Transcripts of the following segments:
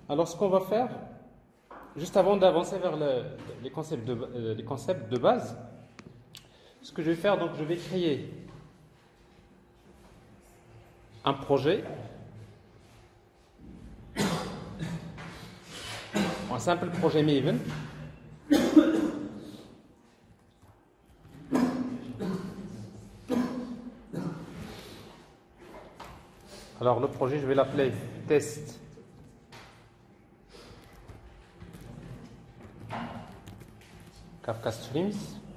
Alors, ce qu'on va faire, juste avant d'avancer vers les concepts de base, ce que je vais faire, donc je vais créer un projet, un simple projet Maven. Alors, le projet, je vais l'appeler test Kafka Streams.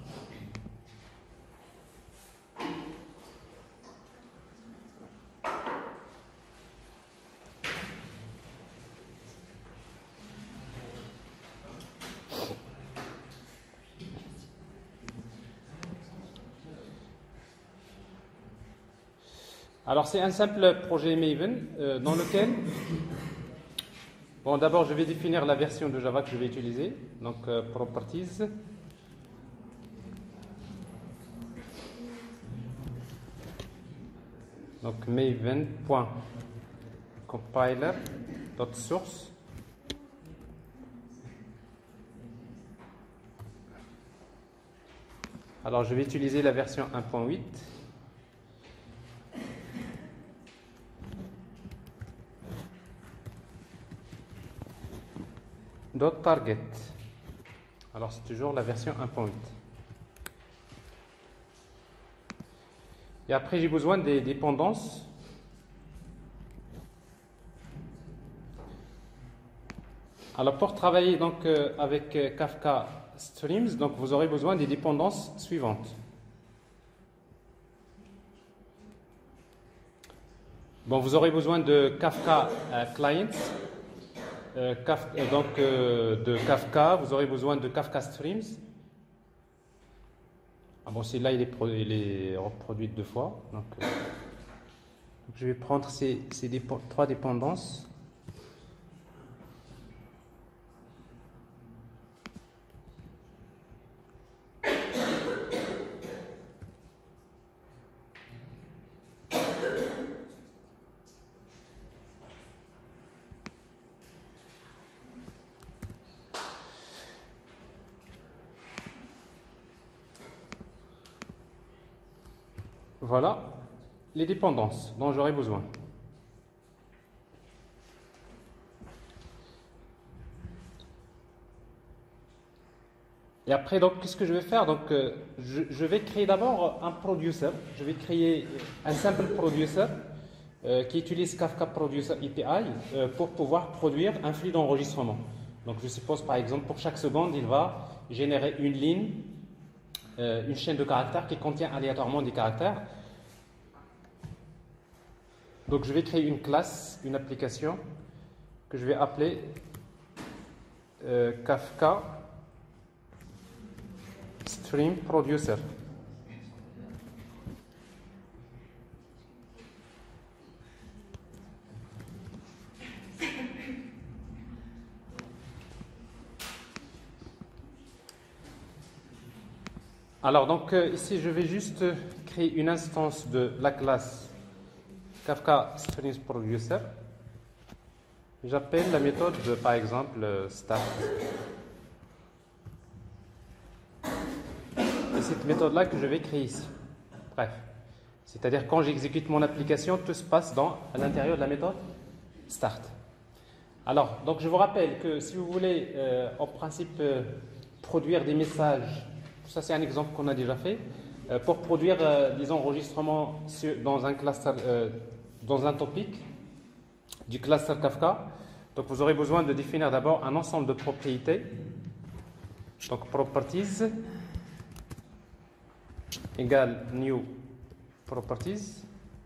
Alors, c'est un simple projet Maven dans lequel, bon, d'abord, je vais définir la version de Java que je vais utiliser. Donc, properties. Donc, maven.compiler.source. Alors, je vais utiliser la version 1.8. .target. Alors, c'est toujours la version 1.8. Et après, j'ai besoin des dépendances. Alors, pour travailler donc avec Kafka Streams, donc vous aurez besoin des dépendances suivantes. Bon, vous aurez besoin de Kafka Client. De Kafka, vous aurez besoin de Kafka Streams. Ah bon, celui-là, il est reproduit deux fois. Donc, je vais prendre ces trois dépendances. Voilà les dépendances dont j'aurai besoin. Et après, donc, qu'est-ce que je vais faire? Donc, je vais créer d'abord un producer. Je vais créer un simple producer qui utilise Kafka Producer API pour pouvoir produire un flux d'enregistrement. Donc, je suppose, par exemple, pour chaque seconde, il va générer une ligne, une chaîne de caractères qui contient aléatoirement des caractères. Donc, je vais créer une classe, une application que je vais appeler Kafka Stream Producer. Alors, donc, ici, je vais juste créer une instance de la classe Kafka Streams Producer. J'appelle la méthode, par exemple, start. Et cette méthode-là que je vais créer ici. Bref. C'est-à-dire, quand j'exécute mon application, tout se passe à l'intérieur de la méthode start. Alors, donc, je vous rappelle que si vous voulez, en principe, produire des messages, ça c'est un exemple qu'on a déjà fait, pour produire des enregistrements dans un cluster, dans un topic du cluster Kafka. Donc vous aurez besoin de définir d'abord un ensemble de propriétés. Donc properties égale new properties.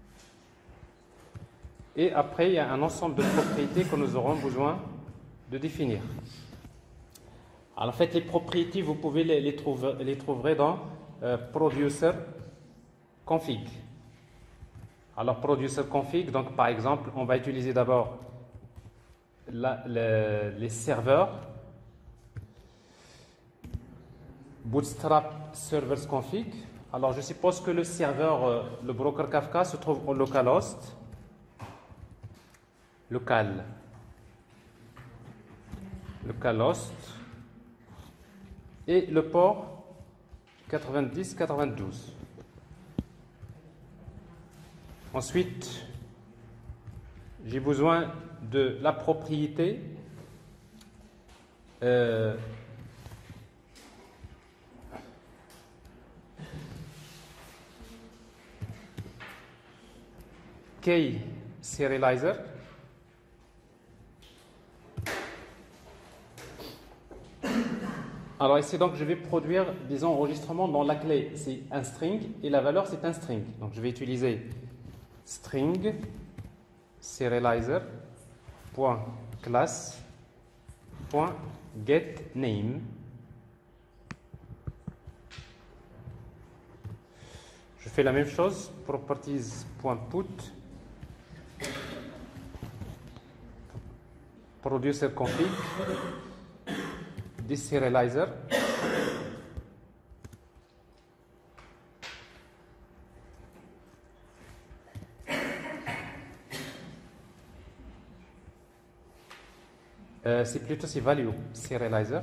Et après, il y a un ensemble de propriétés que nous aurons besoin de définir. Alors, en fait, les propriétés, vous pouvez les trouver dans producer config. Alors, producer config, donc par exemple, on va utiliser d'abord les serveurs. Bootstrap servers config. Alors, je suppose que le serveur, le broker Kafka, se trouve au localhost. Local. localhost et le port 90-92. Ensuite, j'ai besoin de la propriété key serializer. Alors ici, donc, je vais produire des enregistrements dont la clé, c'est un string et la valeur, c'est un string. Donc, je vais utiliser string serializer.class.getName. Je fais la même chose, properties.put producer config deserializer. C'est plutôt value serializer.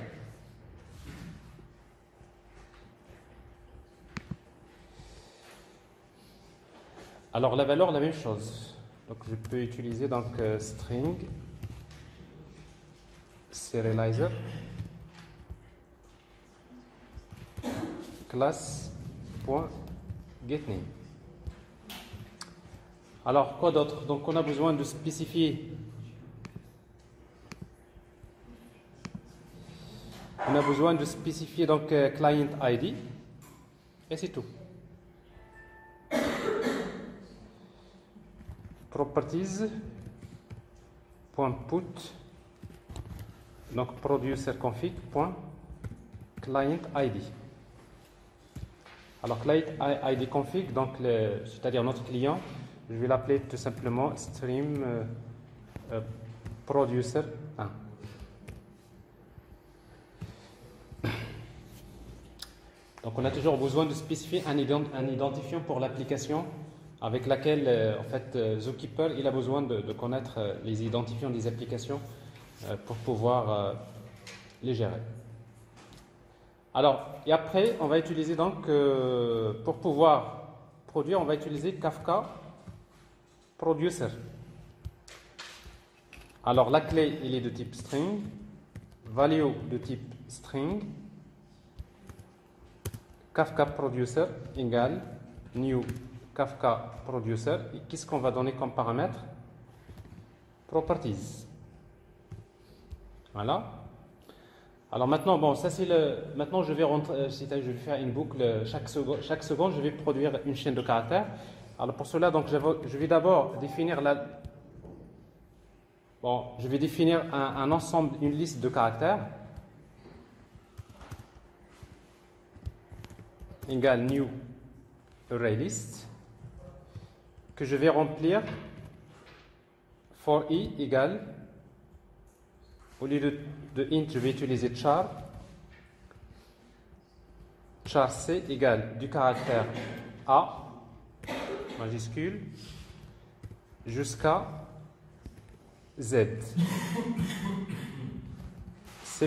Alors la valeur, la même chose. Donc je peux utiliser donc string serializer class.getName. Alors quoi d'autre? Donc on a besoin de spécifier. On a besoin de spécifier donc client ID et c'est tout. Properties.put donc producer config.client ID. Alors client ID config, donc c'est-à-dire notre client, je vais l'appeler tout simplement stream producer 1. Donc on a toujours besoin de spécifier un identifiant pour l'application avec laquelle en fait Zookeeper il a besoin de connaître les identifiants des applications pour pouvoir les gérer. Alors et après on va utiliser donc pour pouvoir produire on va utiliser Kafka Producer. Alors la clé il est de type string, value de type string, Kafka Producer égale new Kafka Producer. Et qu'est-ce qu'on va donner comme paramètre? Properties. Voilà. Alors maintenant, bon, ça c'est le. Maintenant, je vais rentrer. Je vais faire une boucle chaque seconde. Je vais produire une chaîne de caractères. Alors pour cela, donc, je vais d'abord définir la. Bon, je vais définir un ensemble, une liste de caractères. Égale new array list que je vais remplir for i égale au lieu de int je vais utiliser char c égale du caractère a majuscule jusqu'à z. C++.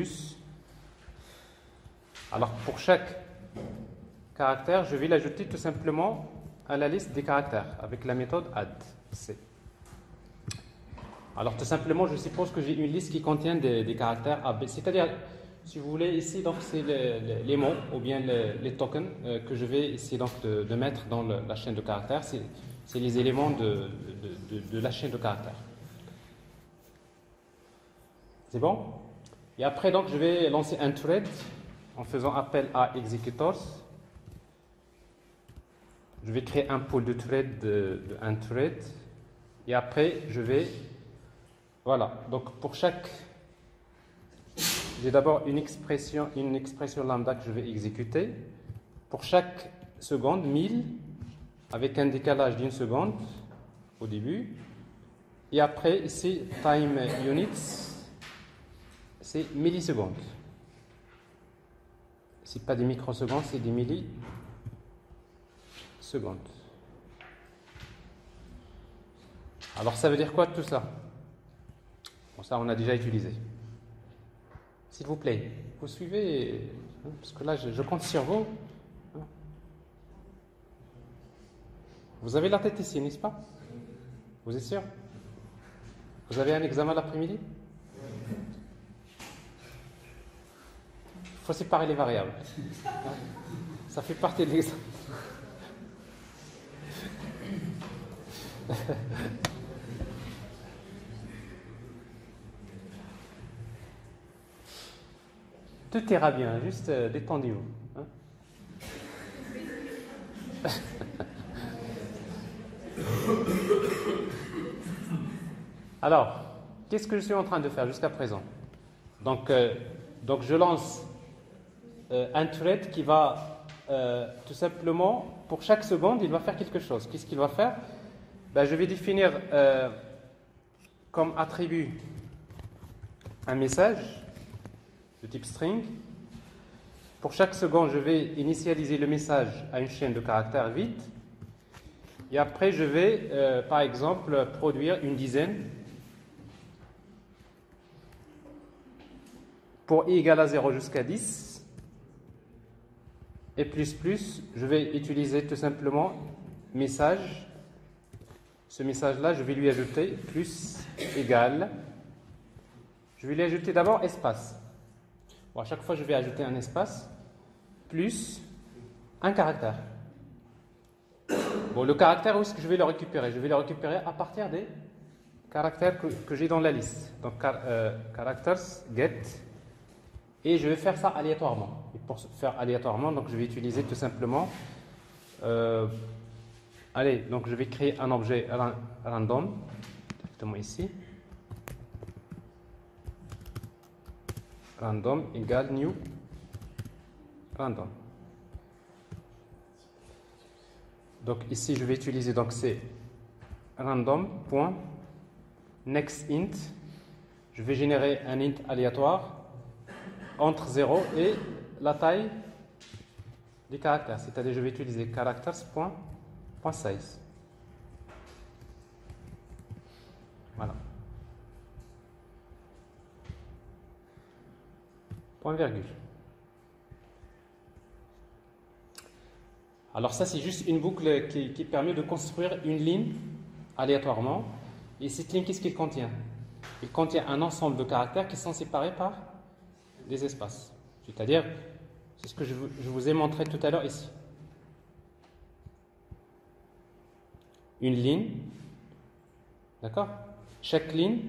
Alors pour chaque caractère, je vais l'ajouter tout simplement à la liste des caractères avec la méthode add. Alors tout simplement, je suppose que j'ai une liste qui contient des caractères A, B. C'est-à-dire, si vous voulez, ici, donc c'est les mots ou bien les tokens que je vais essayer donc de mettre dans la chaîne de caractères. C'est les éléments de la chaîne de caractères. C'est bon? Et après, donc, je vais lancer un thread en faisant appel à executors. Je vais créer un pool de thread un thread. Et après, je vais... Voilà. Donc, pour chaque... J'ai d'abord une expression lambda que je vais exécuter. Pour chaque seconde, 1000, avec un décalage d'une seconde au début. Et après, ici, time units, c'est millisecondes. Ce n'est pas des microsecondes, c'est des millisecondes. Alors, ça veut dire quoi tout ça? Bon, ça, on a déjà utilisé. S'il vous plaît, vous suivez, hein, parce que là, je compte sur vous. Hein. Vous avez la tête ici, n'est-ce pas? Vous êtes sûr? Vous avez un examen l'après-midi? Il faut séparer les variables. Ça fait partie de l'examen. Tout ira bien, juste détendez-vous. Hein. Alors, qu'est-ce que je suis en train de faire jusqu'à présent? Donc je lance un thread qui va tout simplement, pour chaque seconde, il va faire quelque chose. Qu'est-ce qu'il va faire? Ben, je vais définir comme attribut un message de type string. Pour chaque seconde, je vais initialiser le message à une chaîne de caractères vide. Et après, je vais, par exemple, produire une dizaine. Pour i égale à 0 jusqu'à 10. Et plus, je vais utiliser tout simplement message. Ce message-là, je vais lui ajouter plus égal. Je vais lui ajouter d'abord espace. Bon, à chaque fois, je vais ajouter un espace plus un caractère. Bon, le caractère, où est-ce que je vais le récupérer? Je vais le récupérer à partir des caractères que j'ai dans la liste. Donc, characters, get. Et je vais faire ça aléatoirement. Et pour faire aléatoirement, donc je vais utiliser tout simplement. Allez, donc je vais créer un objet random, directement ici. Random égale new random. Donc ici, je vais utiliser donc c'est random.nextInt. Je vais générer un int aléatoire entre 0 et la taille des caractères. C'est-à-dire, je vais utiliser characters.size. Voilà. Point virgule. Alors ça, c'est juste une boucle qui permet de construire une ligne aléatoirement. Et cette ligne, qu'est-ce qu'elle contient? Elle contient un ensemble de caractères qui sont séparés par des espaces. C'est-à-dire, c'est ce que je vous ai montré tout à l'heure ici. Une ligne, d'accord? Chaque ligne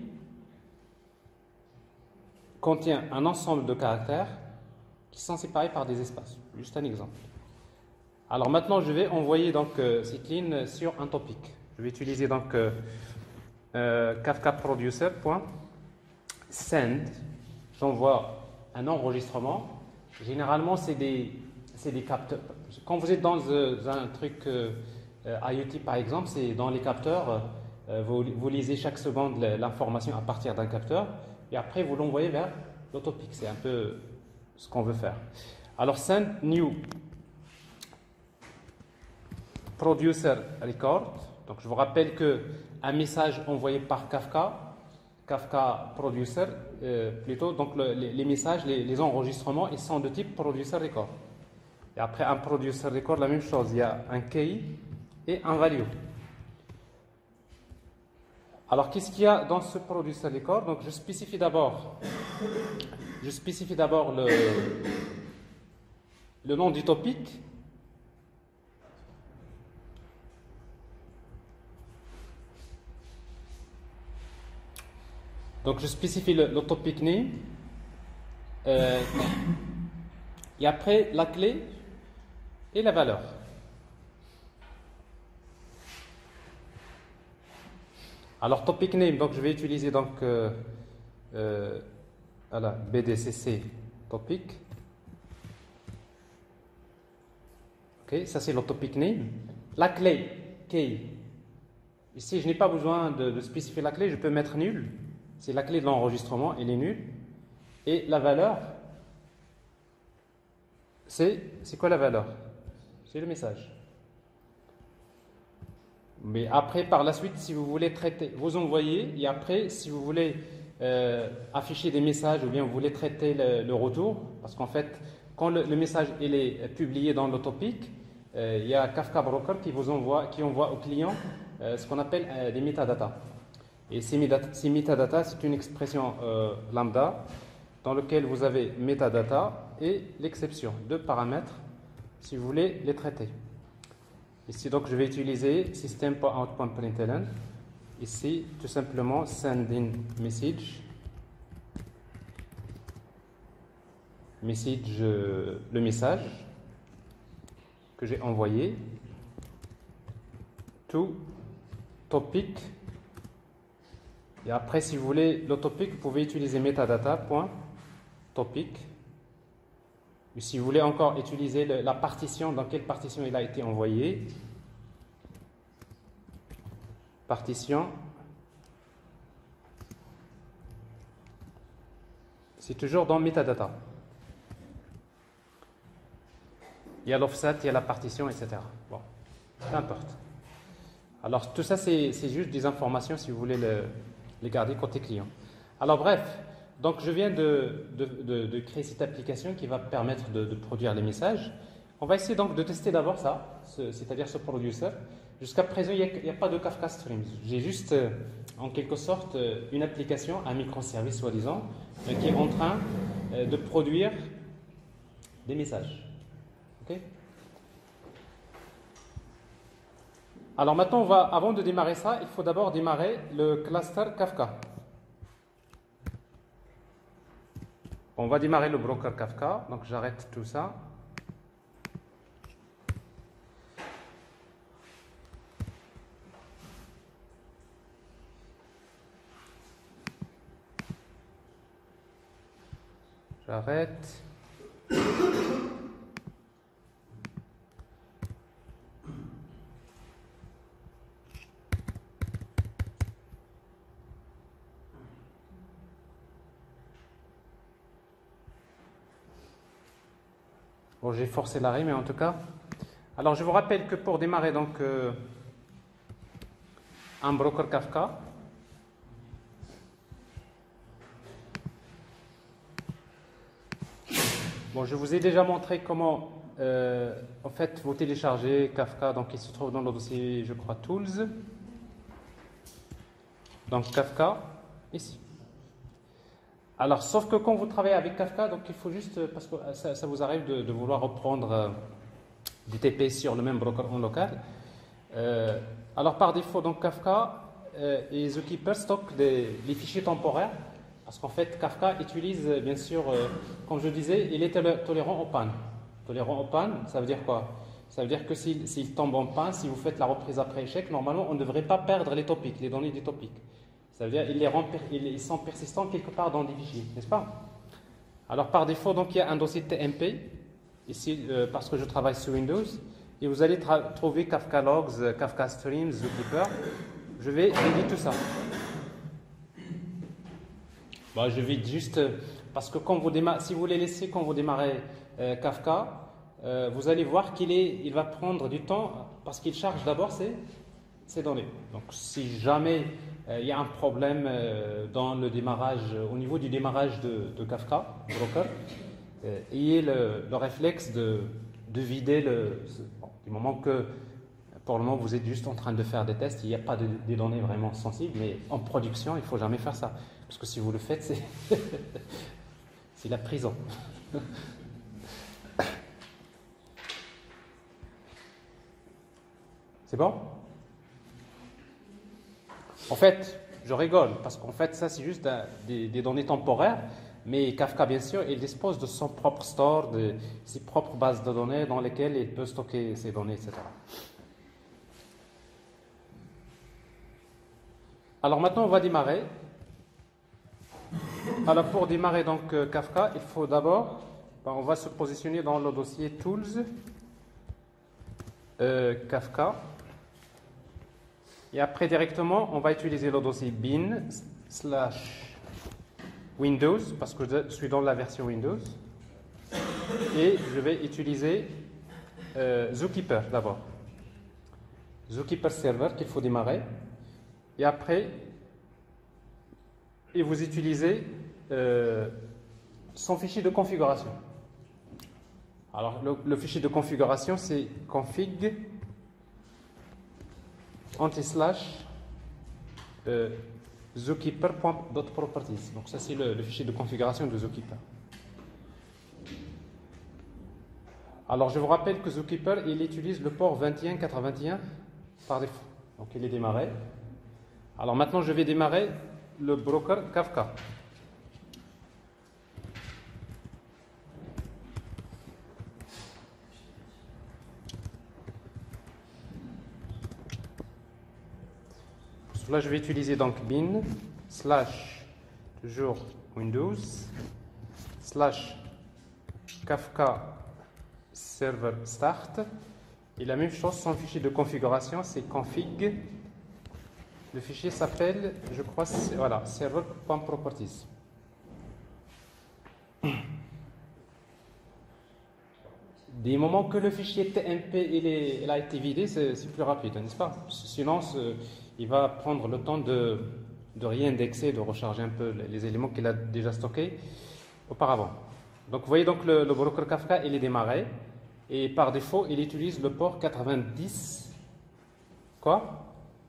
contient un ensemble de caractères qui sont séparés par des espaces. Juste un exemple. Alors maintenant, je vais envoyer donc cette ligne sur un topic. Je vais utiliser donc Kafka producer.send. J'envoie un enregistrement. Généralement, c'est des capteurs. Quand vous êtes dans un truc IoT par exemple, c'est dans les capteurs. Vous lisez chaque seconde l'information à partir d'un capteur et après vous l'envoyez vers le topic. C'est un peu ce qu'on veut faire. Alors, send new producer record. Donc, je vous rappelle qu'un message envoyé par Kafka producer, plutôt, donc les messages, les enregistrements, ils sont de type producer record. Et après un producer record, la même chose, il y a un key et un value. Alors, qu'est-ce qu'il y a dans ce producer record? Donc, je spécifie d'abord le nom du topic. Donc, je spécifie le topic name. Et après, la clé et la valeur. Alors, topic name, donc je vais utiliser donc voilà, BDCC topic. Ok, ça c'est le topic name. La clé, key. Ici, je n'ai pas besoin de spécifier la clé, je peux mettre nul. C'est la clé de l'enregistrement, elle est nulle. Et la valeur, c'est quoi la valeur? C'est le message. Mais après, par la suite, si vous voulez traiter, vous envoyez, et après, si vous voulez afficher des messages ou bien vous voulez traiter le retour, parce qu'en fait, quand le message il est publié dans le topic, il y a Kafka Broker qui envoie au client ce qu'on appelle des metadata. Et ces metadata, c'est une expression lambda dans laquelle vous avez metadata et l'exception, deux paramètres si vous voulez les traiter. Ici, donc, je vais utiliser system.out.println. Ici, tout simplement, sending message. Message, le message que j'ai envoyé. To topic. Et après, si vous voulez le topic, vous pouvez utiliser metadata.topic. Et si vous voulez encore utiliser la partition, dans quelle partition il a été envoyé, partition, c'est toujours dans metadata. Il y a l'offset, il y a la partition, etc. Bon, peu importe. Alors, tout ça, c'est juste des informations si vous voulez les garder côté client. Alors, bref, donc je viens de créer cette application qui va permettre de produire les messages. On va essayer donc de tester d'abord ça, c'est-à-dire ce producer. Jusqu'à présent, il n'y a pas de Kafka Streams. J'ai juste, en quelque sorte, une application, un microservice soi-disant, qui est en train de produire des messages. Okay. Alors maintenant, avant de démarrer ça, il faut d'abord démarrer le cluster Kafka. On va démarrer le broker Kafka, donc j'arrête tout ça. J'arrête. Bon, j'ai forcé l'arrêt, mais en tout cas. Alors, je vous rappelle que pour démarrer donc un broker Kafka, bon, je vous ai déjà montré comment en fait vous téléchargez Kafka, donc il se trouve dans le dossier, je crois, Tools. Donc Kafka, ici. Alors, sauf que quand vous travaillez avec Kafka, donc il faut juste, parce que ça vous arrive de vouloir reprendre des TP sur le même broker en local. Alors, par défaut, donc Kafka et Zookeeper stockent les fichiers temporaires, parce qu'en fait, Kafka utilise, bien sûr, comme je disais, il est tolérant aux pannes. Tolérant aux pannes, ça veut dire quoi? Ça veut dire que s'il tombe en panne, si vous faites la reprise après échec, normalement, on ne devrait pas perdre les topics, les données des topics. Ça veut dire qu'ils sont persistants quelque part dans des fichiers, n'est-ce pas? Alors par défaut, donc il y a un dossier TMP, ici parce que je travaille sur Windows, et vous allez trouver Kafka Logs, Kafka Streams, Zookeeper. Je vais aider tout ça. Bon, je vais juste, parce que quand vous si vous les laissez quand vous démarrez Kafka, vous allez voir qu'il va prendre du temps, parce qu'il charge d'abord ces données. Donc si jamais il y a un problème dans le démarrage, au niveau du démarrage de Kafka, broker, ayez le réflexe de vider du moment que pour le moment vous êtes juste en train de faire des tests, il n'y a pas des données vraiment sensibles, mais en production il ne faut jamais faire ça, parce que si vous le faites, c'est la prison. C'est bon? En fait, je rigole, parce qu'en fait, ça, c'est juste des données temporaires, mais Kafka, bien sûr, il dispose de son propre store, de ses propres bases de données dans lesquelles il peut stocker ses données, etc. Alors maintenant, on va démarrer. Alors pour démarrer donc Kafka, il faut d'abord, on va se positionner dans le dossier Tools, Kafka. Et après, directement, on va utiliser le dossier bin/Windows, parce que je suis dans la version Windows. Et je vais utiliser Zookeeper d'abord. Zookeeper Server qu'il faut démarrer. Et après, et vous utilisez son fichier de configuration. Alors, le fichier de configuration, c'est config anti/. Zookeeper.properties. Donc ça c'est le fichier de configuration de Zookeeper. Alors je vous rappelle que Zookeeper il utilise le port 2181 par défaut. Donc il est démarré. Alors maintenant je vais démarrer le broker Kafka. Là, je vais utiliser donc bin / toujours Windows / Kafka server start. Et la même chose, son fichier de configuration, c'est config. Le fichier s'appelle, je crois, voilà, server.properties. Des moments que le fichier TMP il a été vidé, c'est plus rapide, n'est-ce pas? Sinon, il va prendre le temps de réindexer, de recharger un peu les éléments qu'il a déjà stockés auparavant. Donc vous voyez donc le broker Kafka il est démarré et par défaut il utilise le port 90 quoi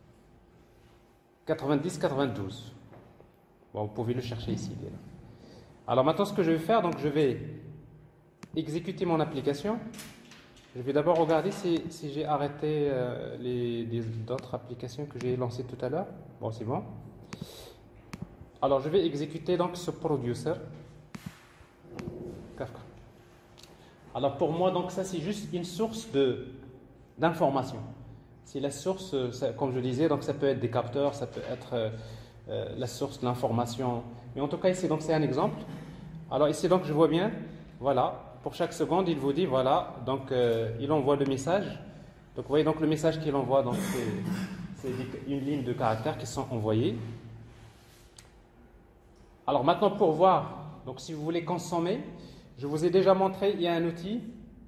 90-92. Bon, vous pouvez le chercher ici. Il est là. Alors maintenant ce que je vais faire, donc je vais exécuter mon application. Je vais d'abord regarder si j'ai arrêté d'autres applications que j'ai lancées tout à l'heure. Bon, c'est bon. Alors, je vais exécuter donc ce producer Kafka. Alors, pour moi, donc ça, c'est juste une source d'information. C'est la source, comme je disais, donc ça peut être des capteurs, ça peut être la source de l'information. Mais en tout cas, ici, donc c'est un exemple. Alors, ici, donc, je vois bien, voilà. Pour chaque seconde, il vous dit, voilà, donc il envoie le message. Donc vous voyez donc le message qu'il envoie, donc c'est une ligne de caractères qui sont envoyés. Alors maintenant pour voir, donc si vous voulez consommer, je vous ai déjà montré, il y a un outil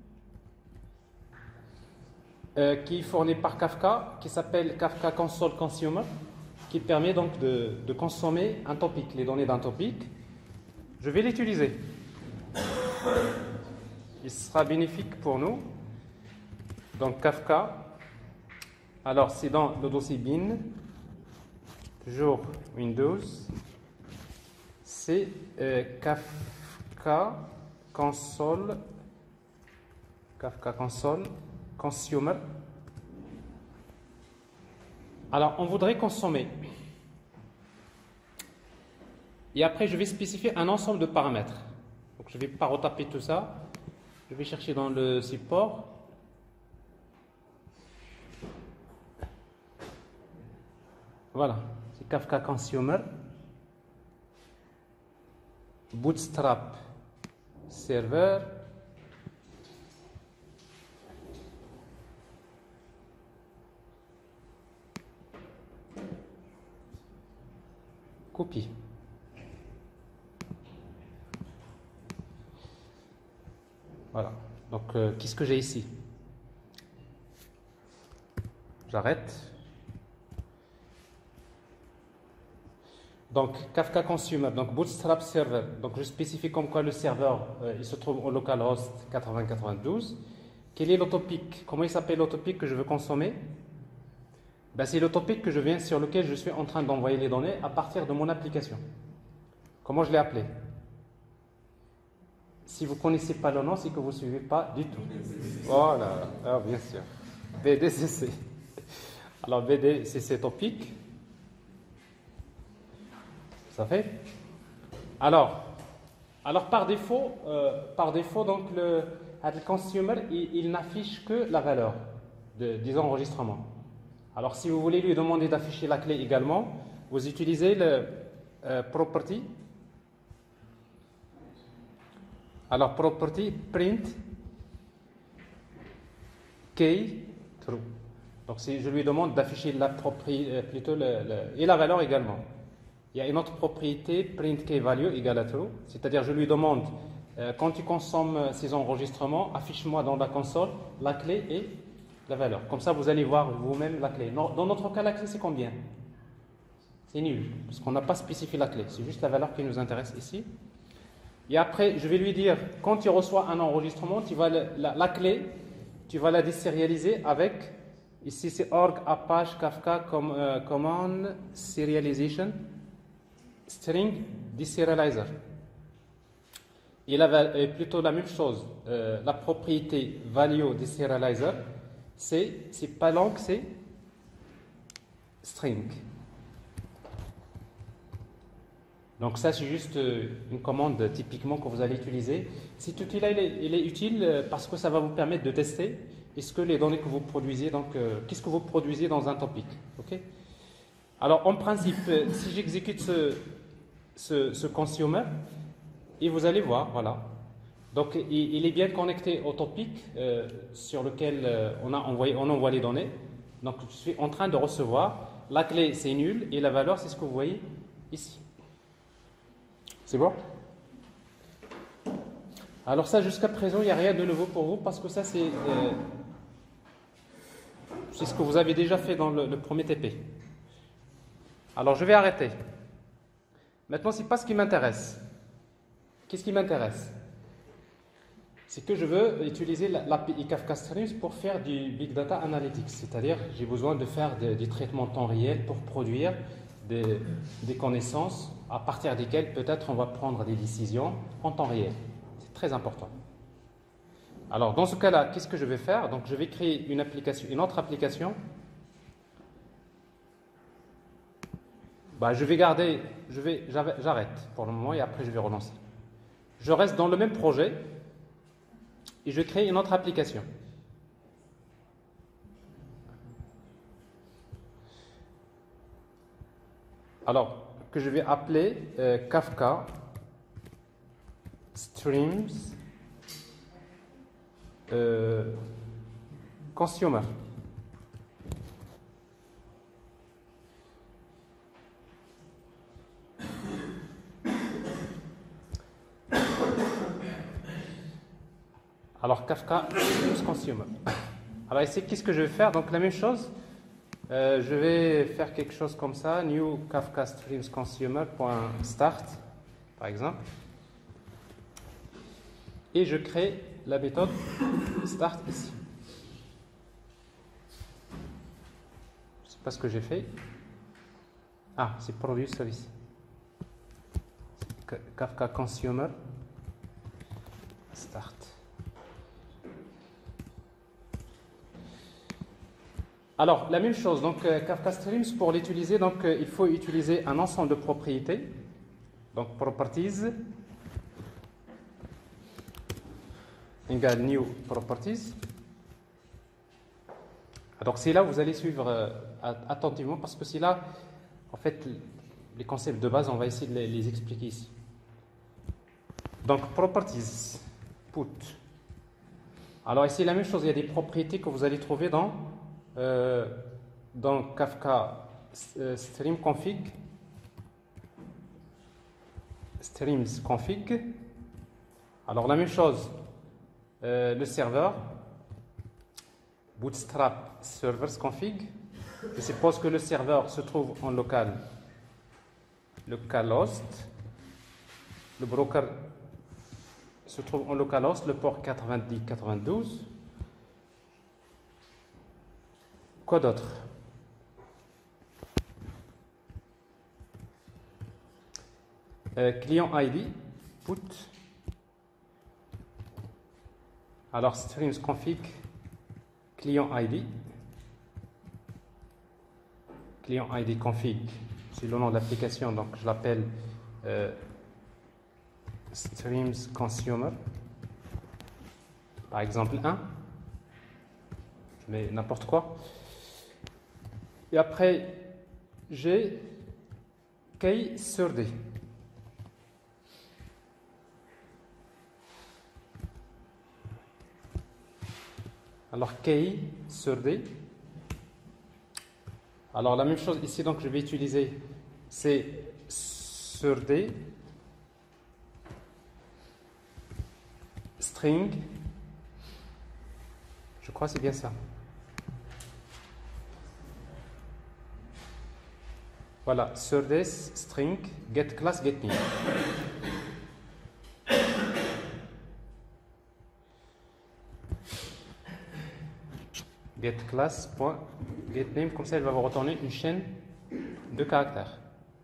qui est fourni par Kafka, qui s'appelle Kafka Console Consumer, qui permet donc de consommer un topic, les données d'un topic. Je vais l'utiliser. Il sera bénéfique pour nous. Donc Kafka, alors c'est dans le dossier bin, toujours Windows, c'est Kafka Console Consumer. Alors on voudrait consommer. Et après je vais spécifier un ensemble de paramètres. Donc je ne vais pas retaper tout ça. Je vais chercher dans le support. Voilà, c'est Kafka Consumer. Bootstrap Server. Copie. Voilà. Donc, qu'est-ce que j'ai ici? J'arrête. Donc, Kafka Consumer, donc Bootstrap Server. Donc, je spécifie comme quoi le serveur, il se trouve au localhost 8092. Quel est le topic? Comment il s'appelle le topic que je veux consommer? Ben, c'est le topic sur lequel je suis en train d'envoyer les données à partir de mon application. Comment je l'ai appelé? Si vous ne connaissez pas le nom, c'est que vous ne suivez pas du tout. Voilà, alors, bien sûr. BDCC. Alors, BDCC topic. Ça fait? Alors par défaut, donc le consumer, il n'affiche que la valeur des enregistrements. Alors, si vous voulez lui demander d'afficher la clé également, vous utilisez le property. Alors, property print key true. Donc, si je lui demande d'afficher la propriété, plutôt et la valeur également. Il y a une autre propriété, print key value égale à true. C'est-à-dire, je lui demande, quand tu consommes ces enregistrements, affiche-moi dans la console la clé et la valeur. Comme ça, vous allez voir vous-même la clé. Dans notre cas, la clé, c'est combien? c'est nul, parce qu'on n'a pas spécifié la clé, c'est juste la valeur qui nous intéresse ici. Et après, je vais lui dire, quand il reçoit un enregistrement, tu vas la clé, tu vas la désérialiser avec, ici c'est org apache kafka command serialization string deserializer. Et plutôt la même chose, la propriété value deserializer, c'est pas long, c'est string. Donc ça, c'est juste une commande typiquement que vous allez utiliser. Cet outil-là, il est utile parce que ça va vous permettre de tester est-ce que les données que vous produisez, donc qu'est-ce que vous produisez dans un topic. Okay. Alors en principe, si j'exécute ce consumer, et vous allez voir, voilà. Donc il est bien connecté au topic sur lequel on envoie les données. Donc je suis en train de recevoir. La clé, c'est nul, et la valeur, c'est ce que vous voyez ici. C'est bon? Alors ça, jusqu'à présent, il n'y a rien de nouveau pour vous parce que ça, c'est ce que vous avez déjà fait dans le premier TP. Alors, je vais arrêter. Maintenant, ce n'est pas ce qui m'intéresse. Qu'est-ce qui m'intéresse? C'est que je veux utiliser l'API Kafka Streams pour faire du Big Data Analytics. C'est-à-dire, j'ai besoin de faire des traitements temps réel pour produire des connaissances à partir desquelles peut-être on va prendre des décisions en temps réel. C'est très important. Alors dans ce cas-là, qu'est-ce que je vais faire? Donc je vais créer une autre application. J'arrête pour le moment et après je vais relancer. Je reste dans le même projet et je crée une autre application. Alors, que je vais appeler Kafka Streams Consumer. Alors, Kafka Streams Consumer. Alors, ici, qu'est-ce que je vais faire? Donc, la même chose. Je vais faire quelque chose comme ça, new Kafka Streams Consumer.start, par exemple. Et je crée la méthode start ici. Je ne sais pas ce que j'ai fait. Ah, c'est produit service. Kafka Consumer start. Alors, la même chose, donc Kafka Streams, pour l'utiliser, donc il faut utiliser un ensemble de propriétés. Donc, properties égale new properties. Alors, c'est là où vous allez suivre attentivement, parce que c'est là, en fait, les concepts de base, on va essayer de les expliquer ici. Donc, properties, put. Alors, ici, la même chose, il y a des propriétés que vous allez trouver dans Kafka Stream Config, Streams Config. Alors la même chose, le serveur, Bootstrap Servers Config. Je suppose que le serveur se trouve en local, localhost. Le broker se trouve en localhost, le port 90-92. Quoi d'autre? Client ID, put. Alors, streams config, client ID. Client ID config, c'est le nom de l'application, donc je l'appelle streams consumer. Par exemple 1. Je mets n'importe quoi. Et après, j'ai key sur D. Alors, key sur D. Alors, la même chose ici, donc je vais utiliser c'est sur D, string. Je crois que c'est bien ça. Voilà, sur this string get class get name. Get class point get name, comme ça elle va vous retourner une chaîne de caractères.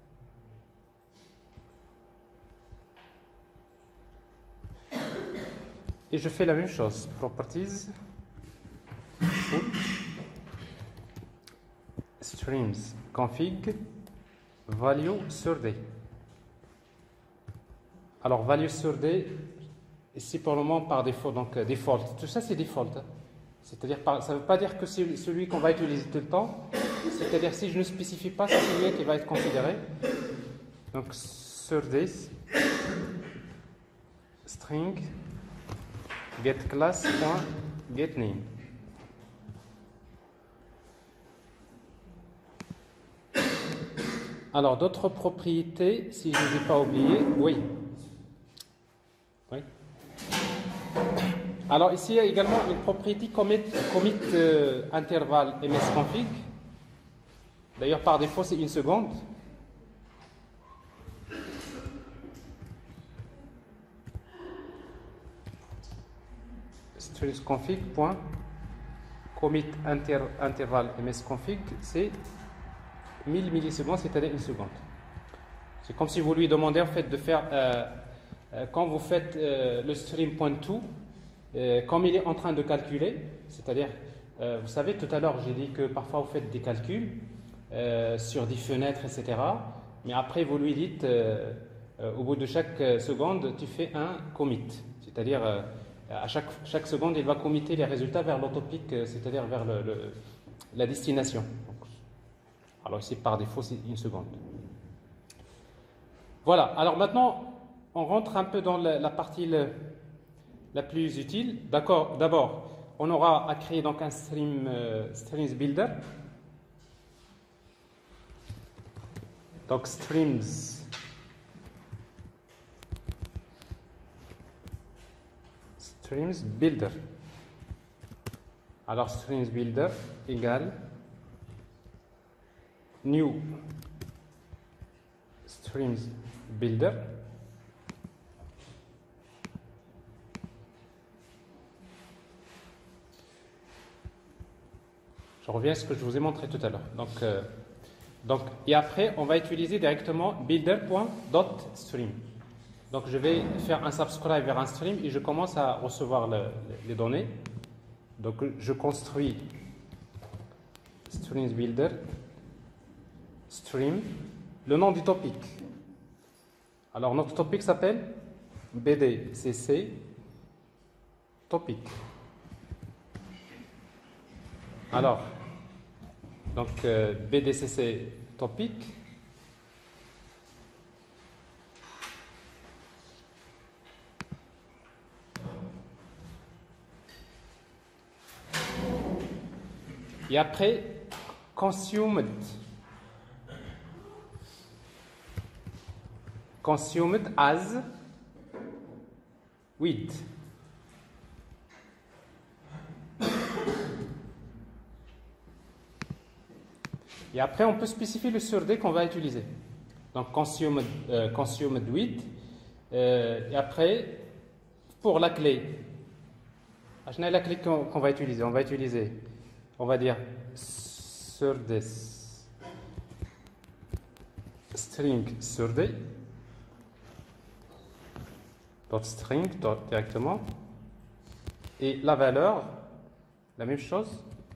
Et je fais la même chose. Properties put streams config value sur d. Alors value sur d, ici pour le moment par défaut, donc default. Tout ça c'est default. C'est-à-dire, ça ne veut pas dire que c'est celui qu'on va utiliser tout le temps. C'est-à-dire si je ne spécifie pas, c'est celui qui va être considéré. Donc sur this string get class point get name. Alors, d'autres propriétés, si je ne les ai pas oubliées, oui. Oui. Alors, ici, il y a également une propriété commit intervalle msconfig. D'ailleurs, par défaut, c'est une seconde. Strings.config point commit intervalle msconfig, c'est 1000 millisecondes, c'est-à-dire une seconde. C'est comme si vous lui demandez en fait de faire, quand vous faites le stream.to, comme il est en train de calculer, c'est-à-dire, vous savez, tout à l'heure j'ai dit que parfois vous faites des calculs sur des fenêtres, etc. Mais après vous lui dites, au bout de chaque seconde, tu fais un commit, c'est-à-dire à chaque seconde, il va committer les résultats vers l'autopic, c'est-à-dire vers la destination. Alors ici, par défaut, c'est une seconde. Voilà. Alors maintenant, on rentre un peu dans la partie la plus utile. D'accord. D'abord, on aura à créer donc un streams builder. Donc streams builder. Alors streams builder égale new streams builder je reviens à ce que je vous ai montré tout à l'heure. Donc, et après on va utiliser directement builder.dotstream. Donc je vais faire un subscribe vers un stream et je commence à recevoir les données. Donc je construis streams builder stream, le nom du topic. Alors notre topic s'appelle BDCC topic. Alors, donc BDCC topic. Et après, consumed as with. Et après, on peut spécifier le sur D qu'on va utiliser. Donc, consumed with. Et après, pour la clé, je n'ai la clé qu'on va utiliser. On va dire sur this string sur D. .string directement. Et la valeur, la même chose.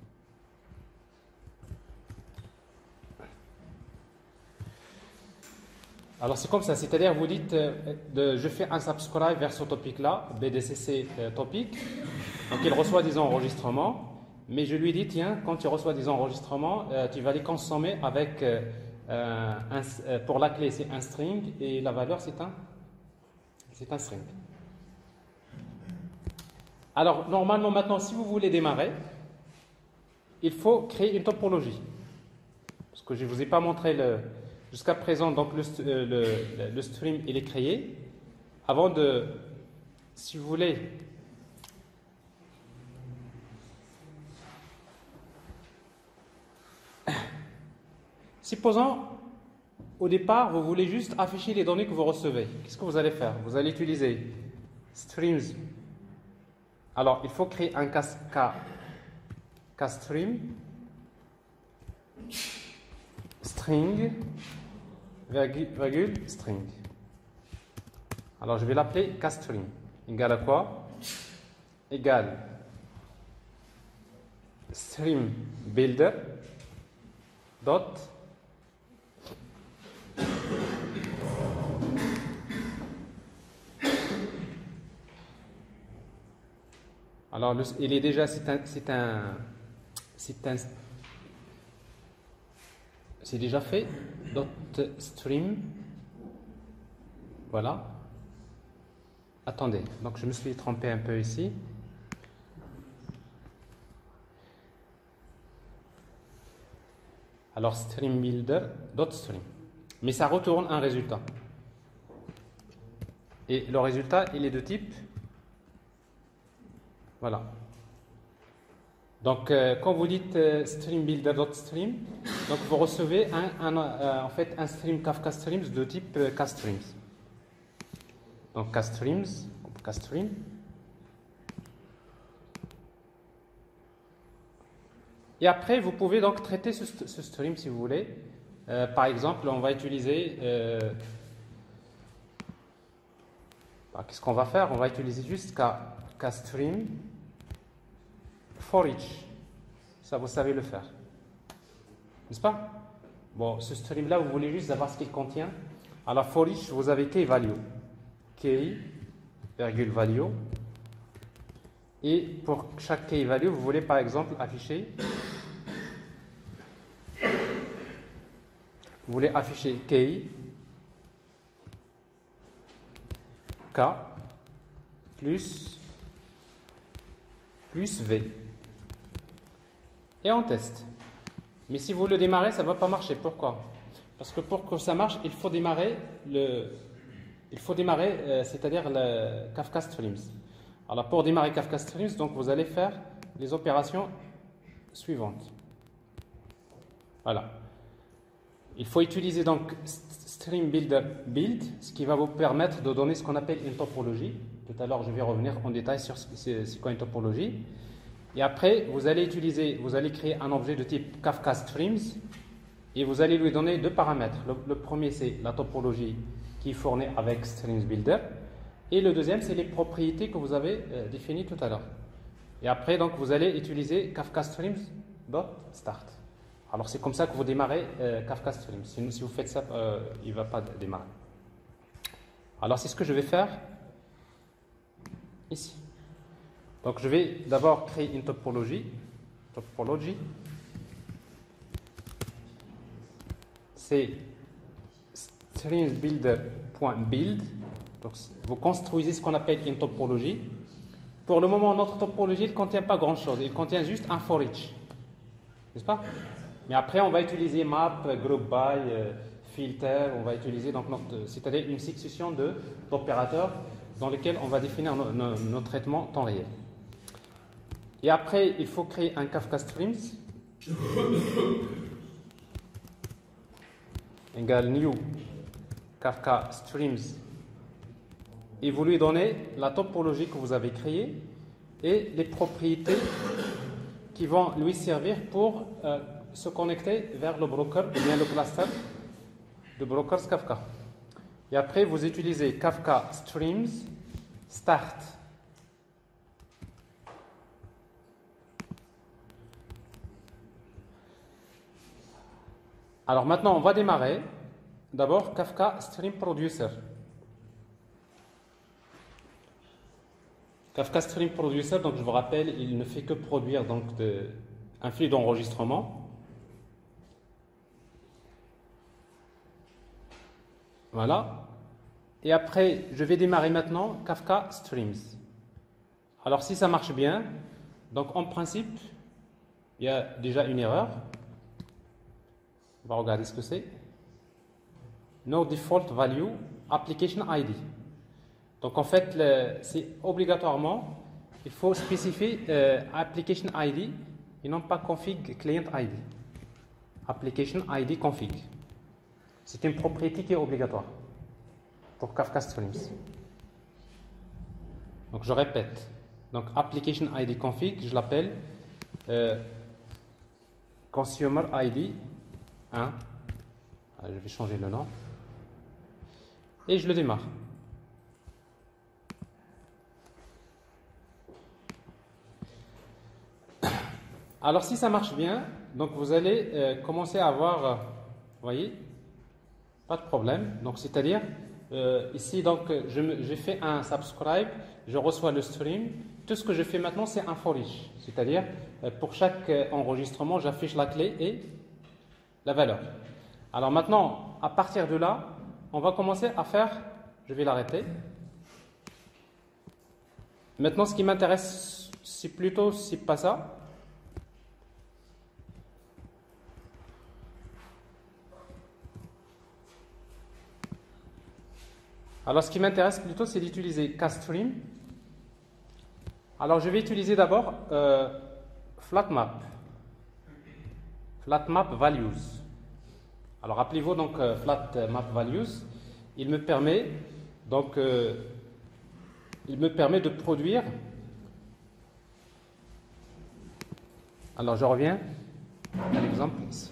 Alors c'est comme ça, c'est-à-dire vous dites je fais un subscribe vers ce topic-là, BDCC topic, donc il reçoit des enregistrements, mais je lui dis tiens, quand tu reçois des enregistrements, tu vas les consommer avec, pour la clé c'est un string et la valeur c'est un string. Alors normalement maintenant si vous voulez démarrer, il faut créer une topologie, parce que je ne vous ai pas montré jusqu'à présent, donc le stream il est créé. Avant de, si vous voulez, supposons au départ, vous voulez juste afficher les données que vous recevez. Qu'est-ce que vous allez faire? Vous allez utiliser streams. Alors, il faut créer un castream string virgule string. Alors, je vais l'appeler castream. Égal à quoi? Égal stream builder dot alors il est déjà c'est déjà fait dot stream. Voilà. Attendez, donc je me suis trompé un peu ici. Alors stream builder dot stream, mais ça retourne un résultat. Et le résultat, il est de type, voilà. Donc quand vous dites stream builder dot stream, donc vous recevez en fait un stream Kafka Streams de type castreams. Donc castream. Et après, vous pouvez donc traiter ce stream si vous voulez. Par exemple, on va utiliser... qu'est-ce qu'on va faire? On va utiliser juste castream for each. Ça, vous savez le faire. N'est-ce pas? Bon, ce stream-là, vous voulez juste savoir ce qu'il contient. Alors, for each, vous avez key value. Key, virgule value. Et pour chaque key value, vous voulez par exemple afficher... Vous voulez afficher key k plus v. Et on teste. Mais si vous le démarrez, ça ne va pas marcher. Pourquoi? Parce que pour que ça marche, il faut démarrer c'est-à-dire le Kafka Streams. Alors pour démarrer Kafka Streams, donc vous allez faire les opérations suivantes. Voilà. Il faut utiliser donc stream builder build, ce qui va vous permettre de donner ce qu'on appelle une topologie. Tout à l'heure, je vais revenir en détail sur c'est quoi une topologie. Et après, vous allez créer un objet de type Kafka Streams et vous allez lui donner deux paramètres. Le premier, c'est la topologie qui est fournie avec Streams Builder et le deuxième, c'est les propriétés que vous avez définies tout à l'heure. Et après, donc, vous allez utiliser Kafka Streams.start. Alors, c'est comme ça que vous démarrez Kafka Streams. Si vous faites ça, il ne va pas démarrer. Alors, c'est ce que je vais faire ici. Donc, je vais d'abord créer une topologie. C'est streamsbuilder.build. Donc, vous construisez ce qu'on appelle une topologie. Pour le moment, notre topologie ne contient pas grand-chose. Il contient juste un for each. N'est-ce pas? Mais après, on va utiliser map, group by, filter. On va utiliser donc c'est-à-dire une succession d'opérateurs dans lesquels on va définir nos traitements temps réel. Et après, il faut créer un Kafka Streams égale new Kafka Streams et vous lui donnez la topologie que vous avez créée et les propriétés qui vont lui servir pour se connecter vers le broker ou bien le cluster de brokers Kafka. Et après, vous utilisez Kafka Streams Start. Alors maintenant, on va démarrer d'abord Kafka Stream Producer. Kafka Stream Producer, donc je vous rappelle, il ne fait que produire donc un flux d'enregistrement. Voilà. Et après, je vais démarrer maintenant Kafka Streams. Alors si ça marche bien, donc en principe, il y a déjà une erreur. On va regarder ce que c'est. No default value application ID. Donc en fait, c'est obligatoirement, il faut spécifier application ID et non pas config client ID. Application ID config. C'est une propriété qui est obligatoire pour Kafka Streams. Donc je répète. Donc application ID config, je l'appelle consumer ID 1. Je vais changer le nom. Et je le démarre. Alors si ça marche bien, donc vous allez commencer à avoir, vous voyez, pas de problème. Donc c'est-à-dire ici donc j'ai fait un subscribe, je reçois le stream. Tout ce que je fais maintenant c'est un for each, c'est-à-dire pour chaque enregistrement j'affiche la clé et la valeur. Alors maintenant à partir de là, on va commencer à faire. Je vais l'arrêter. Maintenant ce qui m'intéresse c'est pas ça. Alors, ce qui m'intéresse plutôt, c'est d'utiliser castream. Alors, je vais utiliser d'abord flatmap. Flatmap values. Alors, appelez-vous donc flatmap values. Il me permet de produire. Alors, je reviens à l'exemple ici.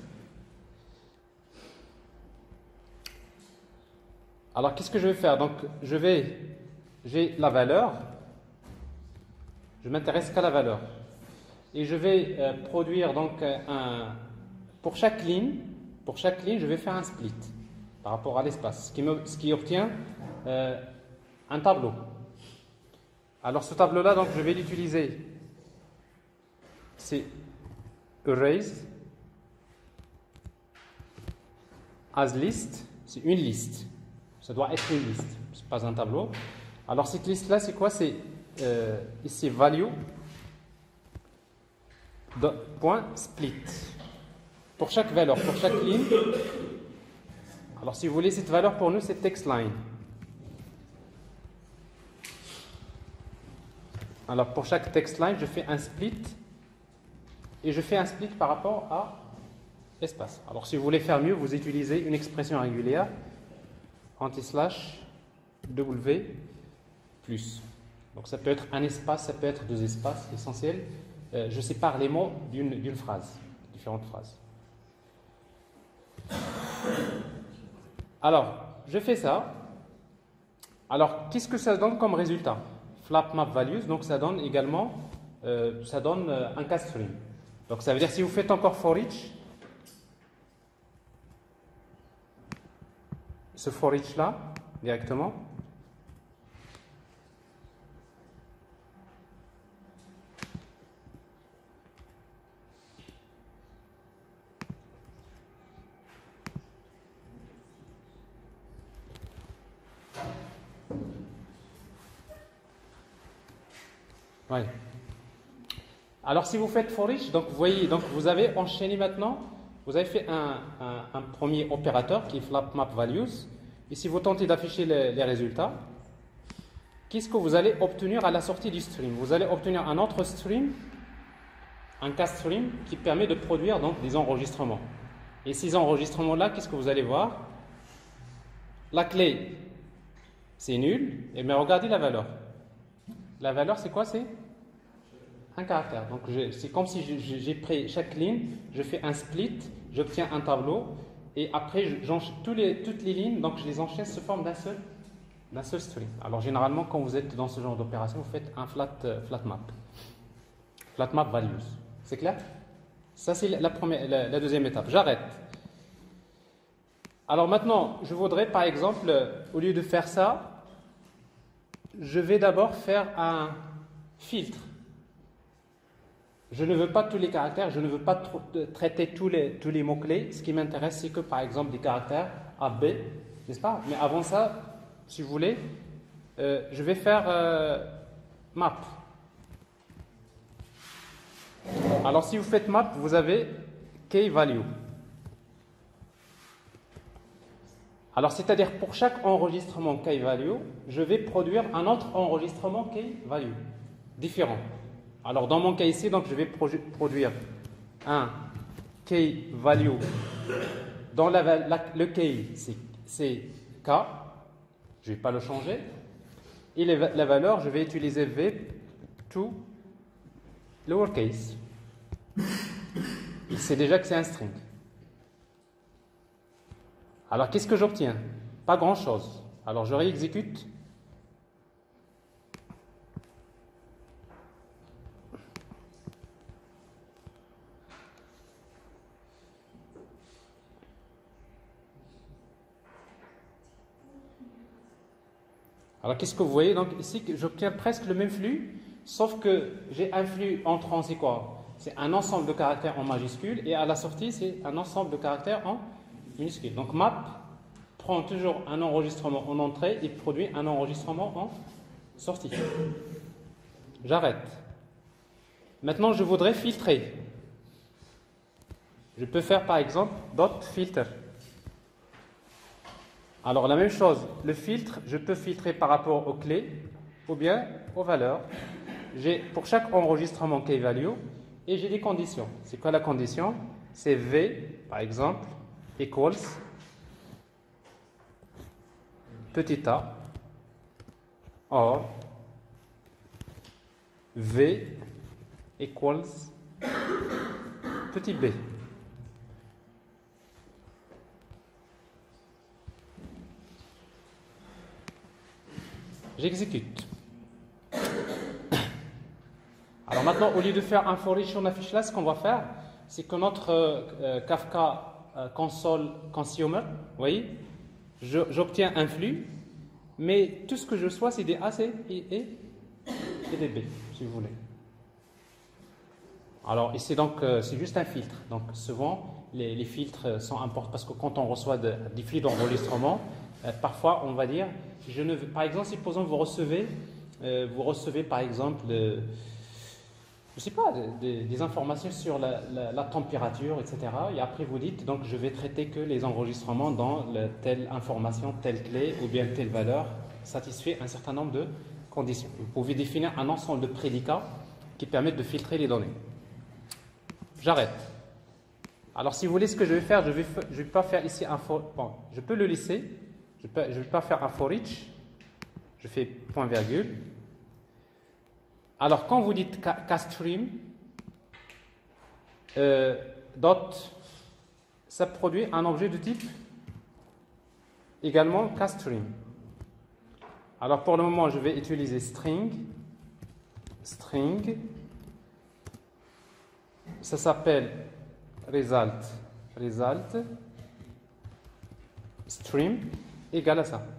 Alors, qu'est-ce que je vais faire? Donc, j'ai la valeur. Je m'intéresse qu'à la valeur. Et je vais produire donc pour chaque ligne, je vais faire un split par rapport à l'espace, ce qui obtient un tableau. Alors, ce tableau-là, donc, je vais l'utiliser. C'est erase as list. C'est une liste. Ça doit être une liste, ce n'est pas un tableau. Alors cette liste-là, c'est quoi? C'est ici value point split. Pour chaque valeur, pour chaque ligne. Alors si vous voulez, cette valeur pour nous, c'est text line. Alors pour chaque text line, je fais un split. Et je fais un split par rapport à l'espace. Alors si vous voulez faire mieux, vous utilisez une expression régulière. Anti-slash W plus. Donc ça peut être un espace, ça peut être deux espaces. L'essentiel, je sépare les mots d'une phrase, différentes phrases. Alors, je fais ça. Alors, qu'est-ce que ça donne comme résultat? Flatmap values, donc ça donne également un castream. Donc ça veut dire si vous faites encore for each, ce for each là, directement. Ouais. Alors si vous faites for each, donc vous voyez, donc vous avez enchaîné maintenant. Vous avez fait un premier opérateur qui est flatmap values. Et si vous tentez d'afficher les résultats, qu'est-ce que vous allez obtenir à la sortie du stream? Vous allez obtenir un autre stream, un castream, qui permet de produire donc des enregistrements. Et ces enregistrements-là, qu'est-ce que vous allez voir? La clé, c'est nul. Mais regardez la valeur. La valeur, c'est quoi? C'est un caractère. Donc c'est comme si j'ai pris chaque ligne, je fais un split, j'obtiens un tableau, et après j'enchaîne toutes les lignes, donc je les enchaîne sous forme d'un seul string. Alors généralement, quand vous êtes dans ce genre d'opération, vous faites un flatmap values. C'est clair? Ça c'est la deuxième étape. J'arrête. Alors maintenant, je voudrais par exemple, au lieu de faire ça, je vais d'abord faire un filtre. Je ne veux pas tous les caractères, je ne veux pas traiter tous les mots-clés. Ce qui m'intéresse, c'est que par exemple des caractères A, B, n'est-ce pas? Mais avant ça, si vous voulez, je vais faire map. Alors si vous faites map, vous avez key value. Alors c'est-à-dire pour chaque enregistrement key value, je vais produire un autre enregistrement key value, différent. Alors dans mon cas ici, donc je vais produire un key value dans le key, c'est K, je ne vais pas le changer. Et la valeur, je vais utiliser V to lowercase. Il sait déjà que c'est un string. Alors, qu'est-ce que j'obtiens? Pas grand-chose. Alors, je réexécute. Alors, qu'est-ce que vous voyez? Donc, ici, j'obtiens presque le même flux, sauf que j'ai un flux entrant, c'est quoi? C'est un ensemble de caractères en majuscule, et à la sortie, c'est un ensemble de caractères en minuscule. Donc, map prend toujours un enregistrement en entrée et produit un enregistrement en sortie. J'arrête. Maintenant, je voudrais filtrer. Je peux faire, par exemple, dot filter. Alors, la même chose, le filtre, je peux filtrer par rapport aux clés ou bien aux valeurs. J'ai pour chaque enregistrement key value et j'ai des conditions. C'est quoi la condition? C'est V, par exemple, equals petit a or V equals petit b. J'exécute. Alors maintenant, au lieu de faire un for each on affiche là, ce qu'on va faire, c'est que notre Kafka console consumer, vous voyez, j'obtiens un flux, mais tout ce que je reçois, c'est des A, C et des B, si vous voulez. Alors ici, donc, c'est juste un filtre. Donc souvent, les filtres sont importants parce que quand on reçoit des flux d'enregistrement, parfois on va dire, par exemple, supposons que vous recevez par exemple, je ne sais pas, des informations sur la température, etc. Et après vous dites, donc je vais traiter que les enregistrements dans telle information, telle clé ou bien telle valeur satisfait un certain nombre de conditions. Vous pouvez définir un ensemble de prédicats qui permettent de filtrer les données. J'arrête. Alors si vous voulez, ce que je vais faire, je vais pas faire ici un for. Bon, je peux le laisser. Je vais pas faire un for each. Je fais point virgule. Alors quand vous dites castream, dot, ça produit un objet de type également castream. Alors pour le moment, je vais utiliser string. Ça s'appelle result stream égale à ça.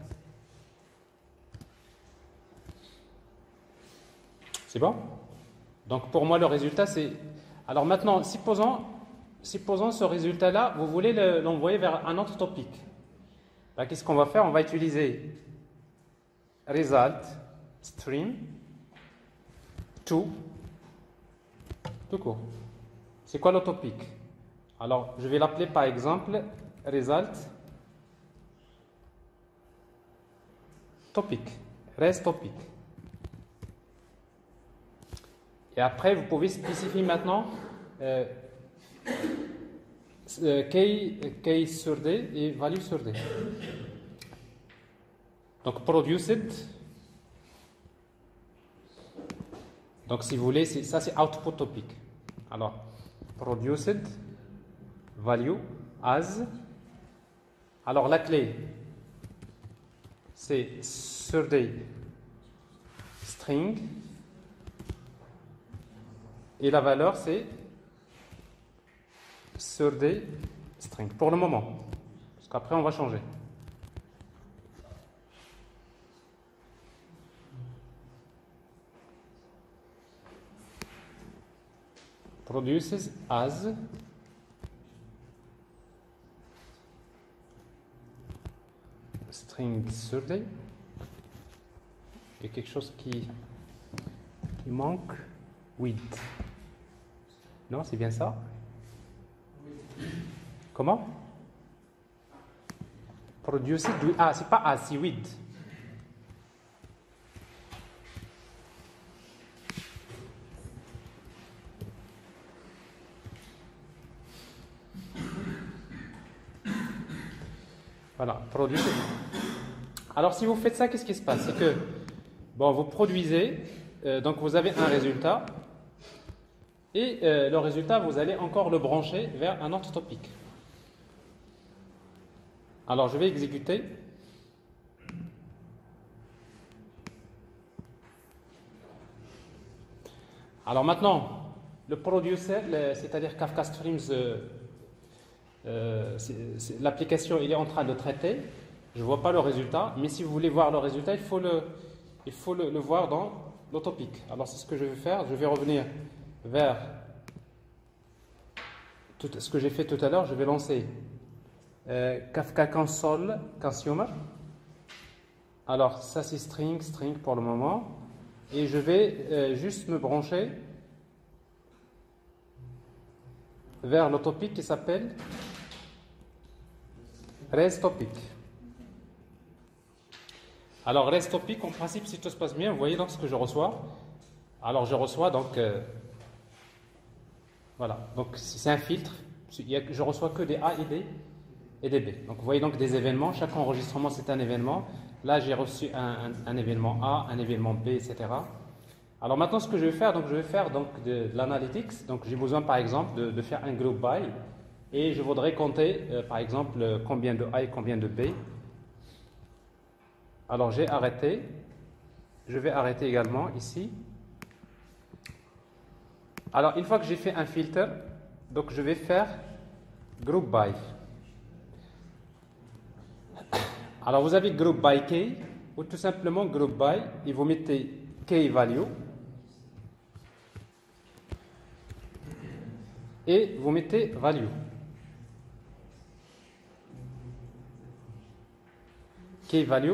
C'est bon? Donc pour moi le résultat c'est... Alors maintenant, supposons ce résultat-là, vous voulez l'envoyer vers un autre topic. Ben, qu'est-ce qu'on va faire? On va utiliser result stream to tout court. C'est quoi le topic? Alors, je vais l'appeler par exemple result topic, res topic. Et après, vous pouvez spécifier maintenant key sur D et value sur D. Donc, produced. Donc, si vous voulez, ça c'est output topic. Alors, produced value as. Alors, la clé, c'est sur D string. Et la valeur, c'est sur des strings, pour le moment. Parce qu'après, on va changer. Produces as string sur des. Il y a quelque chose qui manque. With. Non, c'est bien ça? Comment? Produced with. Ah, c'est pas as, c'est with. Voilà, produisez. Alors si vous faites ça, qu'est-ce qui se passe? C'est que, bon, vous produisez, donc vous avez un résultat, et le résultat, vous allez encore le brancher vers un autre topic. Alors je vais exécuter. Alors maintenant, le producer, c'est-à-dire Kafka Streams, l'application il est en train de traiter. Je ne vois pas le résultat, mais si vous voulez voir le résultat, il faut le voir dans le topic. Alors c'est ce que je vais faire. Je vais revenir vers tout ce que j'ai fait tout à l'heure. Je vais lancer Kafka Console Consumer. Alors ça c'est string pour le moment. Et je vais juste me brancher vers le topic qui s'appelle ResTopic. Alors ResTopic, en principe, si tout se passe bien, vous voyez donc ce que je reçois. Alors je reçois donc, voilà, donc c'est un filtre. Je reçois que des A et des B. Donc vous voyez donc des événements. Chaque enregistrement c'est un événement. Là j'ai reçu un événement A, un événement B, etc. Alors maintenant ce que je vais faire, donc je vais faire donc de l'analytics. Donc j'ai besoin par exemple de faire un group by et je voudrais compter par exemple combien de A et combien de B. Alors j'ai arrêté. Je vais arrêter également ici. Alors une fois que j'ai fait un filter, donc je vais faire group by. Alors vous avez group by key ou tout simplement group by et vous mettez key value et vous mettez value. Key value.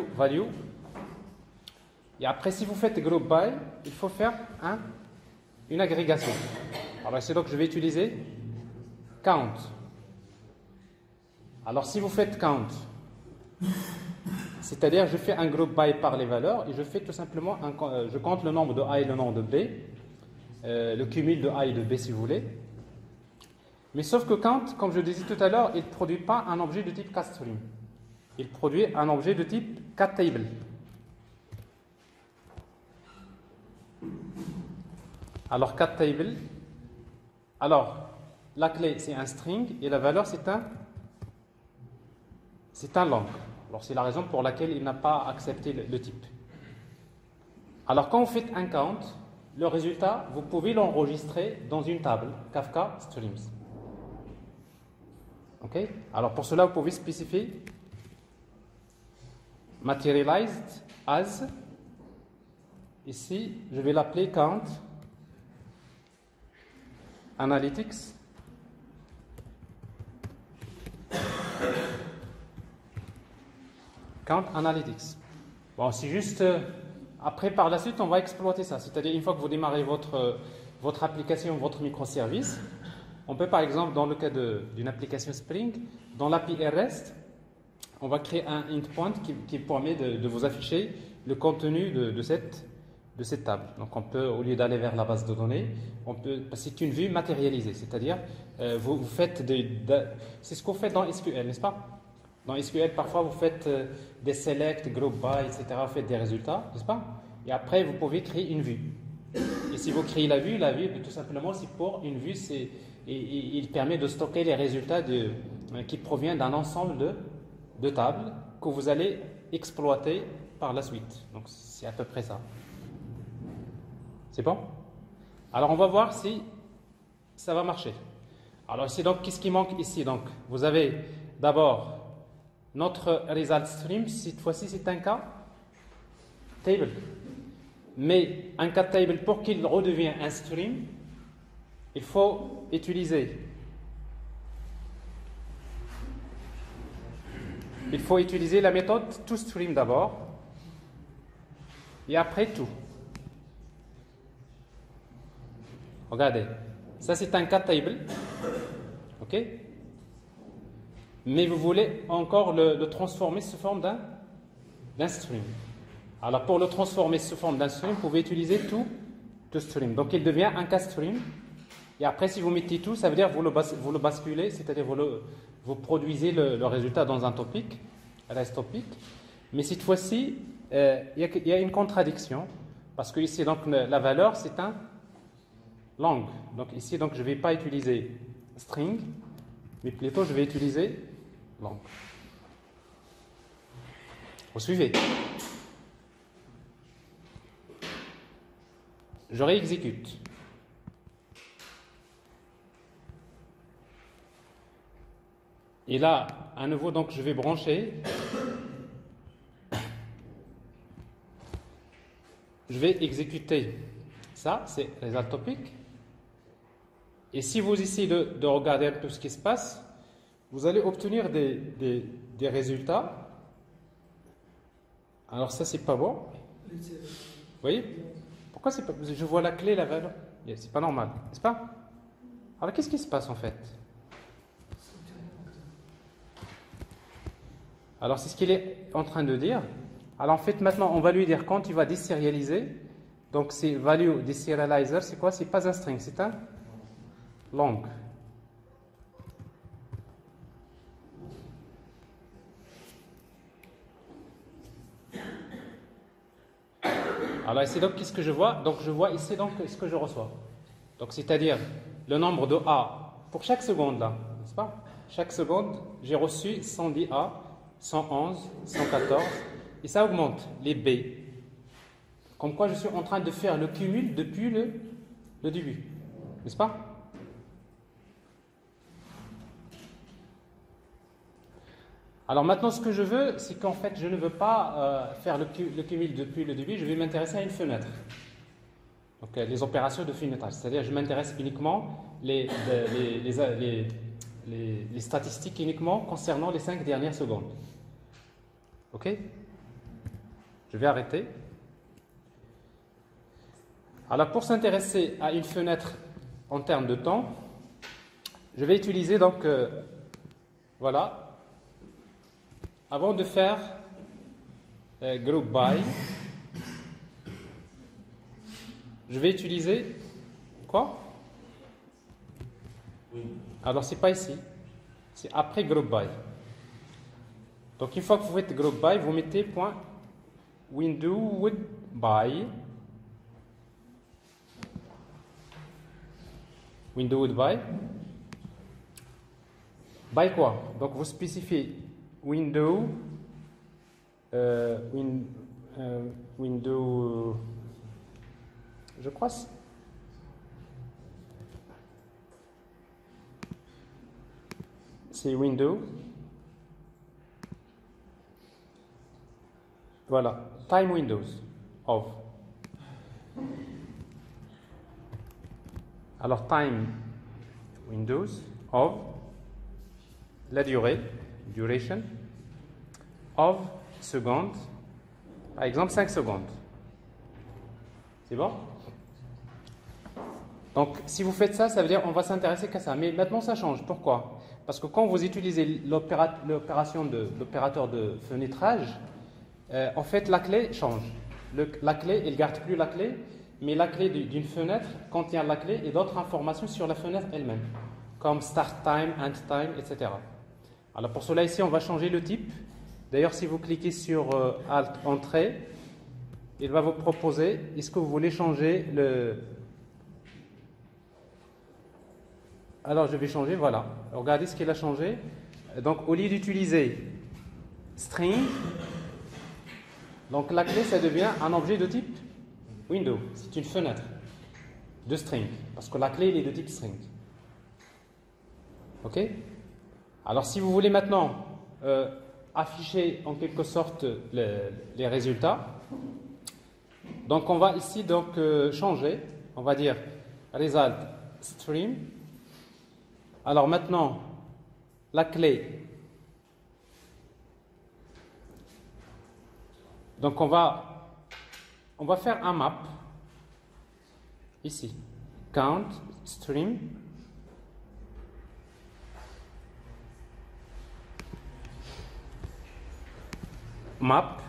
Et après si vous faites group by, il faut faire une agrégation. Alors c'est donc je vais utiliser count. Alors si vous faites count, c'est-à-dire je fais un group by par les valeurs et je fais tout simplement je compte le nombre de A et le nombre de B, le cumul de A et de B si vous voulez. Mais sauf que count, comme je le disais tout à l'heure, il ne produit pas un objet de type caststream. Il produit un objet de type catTable. Alors catTable, alors la clé c'est un string et la valeur c'est un long. Alors c'est la raison pour laquelle il n'a pas accepté le type. Alors quand vous faites un count, le résultat, vous pouvez l'enregistrer dans une table Kafka Streams. Ok? Alors pour cela, vous pouvez spécifier materialized as. Ici, je vais l'appeler count analytics. Count analytics. Bon, c'est juste. Après, par la suite, on va exploiter ça. C'est-à-dire, une fois que vous démarrez votre application, votre microservice, on peut, par exemple, dans le cas d'une application Spring, dans l'API REST, on va créer un endpoint qui permet de vous afficher le contenu de cette table. Donc, on peut, au lieu d'aller vers la base de données, c'est une vue matérialisée. C'est-à-dire, vous faites c'est ce que vous faites dans SQL, n'est-ce pas? Dans SQL, parfois, vous faites des select, group by, etc. Vous faites des résultats, n'est-ce pas? Et après, vous pouvez créer une vue. Et si vous créez la vue, tout simplement, c'est pour une vue, il permet de stocker les résultats qui proviennent d'un ensemble de tables que vous allez exploiter par la suite. Donc, c'est à peu près ça. C'est bon? Alors, on va voir si ça va marcher. Alors, ici, donc, qu'est-ce qui manque ici? Donc, vous avez d'abord notre result stream. Cette fois-ci, c'est un cas table. Mais un cas table, pour qu'il redevienne un stream, il faut utiliser la méthode toStream d'abord et après tout. Regardez, ça c'est un cas table, ok? Mais vous voulez encore le transformer sous forme d'un stream. Alors pour le transformer sous forme d'un stream, vous pouvez utiliser toStream. Donc il devient un cas stream. Et après, si vous mettez tout, ça veut dire que vous le basculez, c'est-à-dire vous produisez le résultat dans un topic. elle reste topique. Mais cette fois-ci, il y a une contradiction, parce que ici, donc, la valeur, c'est un long. Donc ici, donc, je ne vais pas utiliser string, mais plutôt je vais utiliser long. Vous suivez? Je réexécute. Et là, à nouveau, donc, je vais brancher. Je vais exécuter ça, c'est result topic. Et si vous essayez de regarder un peu ce qui se passe, vous allez obtenir des résultats. Alors ça, c'est pas bon. Vous voyez? Pourquoi c'est pas... Je vois la clé, la valeur. C'est pas normal, n'est-ce pas? Alors qu'est-ce qui se passe en fait? Alors c'est ce qu'il est en train de dire. Alors en fait maintenant on va lui dire quand il va désérialiser, donc c'est value deserializer, c'est quoi? C'est pas un string, c'est un long. Alors ici donc qu'est-ce que je vois? Donc je vois ici donc ce que je reçois. Donc c'est-à-dire le nombre de A pour chaque seconde là, n'est-ce pas? Chaque seconde j'ai reçu 110 A, 111, 114 et ça augmente les B. Comme quoi je suis en train de faire le cumul depuis le début, n'est-ce pas? Alors maintenant ce que je veux, c'est qu'en fait je ne veux pas faire le cumul depuis le début, je vais m'intéresser à une fenêtre. Donc les opérations de fenêtrage, c'est-à-dire je m'intéresse uniquement les statistiques uniquement concernant les 5 dernières secondes. Ok? Je vais arrêter. Alors pour s'intéresser à une fenêtre en termes de temps, je vais utiliser donc, voilà, avant de faire group by, je vais utiliser quoi? Alors c'est pas ici, c'est après group by. Donc une fois que vous faites group by, vous mettez point window by. Window by. By quoi? Donc vous spécifiez window, window, je crois. C'est window. Voilà, time windows of. Alors time windows of la durée, duration of secondes, par exemple 5 secondes. C'est bon? Donc si vous faites ça, ça veut dire on va s'intéresser qu'à ça. Mais maintenant ça change. Pourquoi? Parce que quand vous utilisez l'opération de l'opérateur de fenêtrage, en fait la clé change. La clé, il ne garde plus la clé, mais la clé d'une fenêtre contient la clé et d'autres informations sur la fenêtre elle-même, comme start time, end time, etc. Alors pour cela ici, on va changer le type. D'ailleurs, si vous cliquez sur Alt Entrée, il va vous proposer, est-ce que vous voulez changer le... Alors je vais changer, voilà. Regardez ce qu'il a changé. Donc au lieu d'utiliser string, donc la clé, ça devient un objet de type window. C'est une fenêtre de string, parce que la clé, elle est de type string. Ok? Alors si vous voulez maintenant afficher en quelque sorte les résultats, donc on va ici donc changer, on va dire result stream. Alors maintenant la clé, donc on va faire un map ici, count stream. Map.